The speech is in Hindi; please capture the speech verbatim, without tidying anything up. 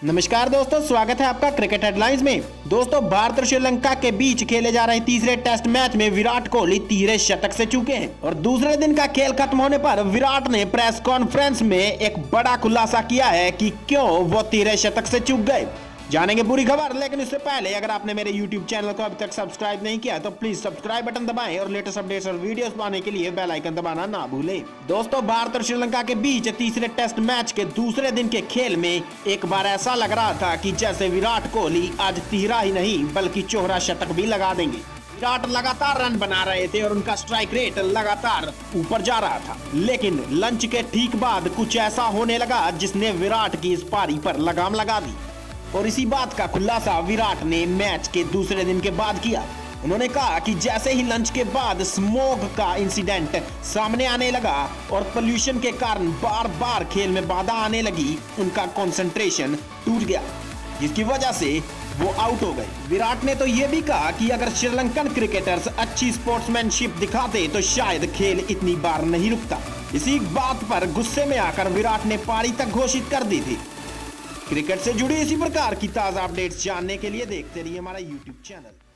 नमस्कार दोस्तों, स्वागत है आपका क्रिकेट हेडलाइंस में। दोस्तों, भारत और श्रीलंका के बीच खेले जा रहे तीसरे टेस्ट मैच में विराट कोहली तिहरे शतक से चूके हैं और दूसरे दिन का खेल खत्म होने पर विराट ने प्रेस कॉन्फ्रेंस में एक बड़ा खुलासा किया है कि क्यों वो तिहरे शतक से चूक गए। जानेंगे पूरी खबर, लेकिन इससे पहले अगर आपने मेरे यूट्यूब चैनल को अभी तक सब्सक्राइब नहीं किया तो प्लीज सब्सक्राइब बटन दबाएं और लेटेस्ट अपडेट्स और वीडियोस पाने के लिए बेल आइकन दबाना ना भूलें। दोस्तों, भारत और श्रीलंका के बीच तीसरे टेस्ट मैच के दूसरे दिन के खेल में एक बार ऐसा लग रहा था कि जैसे विराट कोहली आज तिहरा ही नहीं बल्कि चौहरा शतक भी लगा देंगे। विराट लगातार रन बना रहे थे और उनका स्ट्राइक रेट लगातार ऊपर जा रहा था, लेकिन लंच के ठीक बाद कुछ ऐसा होने लगा जिसने विराट की इस पारी पर लगाम लगा दी और इसी बात का खुलासा विराट ने मैच के दूसरे दिन के बाद किया। उन्होंने कहा कि जैसे ही लंच के बाद स्मोक का इंसिडेंट सामने आने लगा और पोल्यूशन के कारण बार बार खेल में बाधा आने लगी, उनका कंसंट्रेशन टूट गया जिसकी वजह से वो आउट हो गए। विराट ने तो ये भी कहा कि अगर श्रीलंकन क्रिकेटर्स अच्छी स्पोर्ट्समैनशिप दिखाते तो शायद खेल इतनी बार नहीं रुकता। इसी बात पर गुस्से में आकर विराट ने पारी तक घोषित कर दी थी। क्रिकेट से जुड़ी इसी प्रकार की ताजा अपडेट्स जानने के लिए देखते रहिए हमारा यूट्यूब चैनल।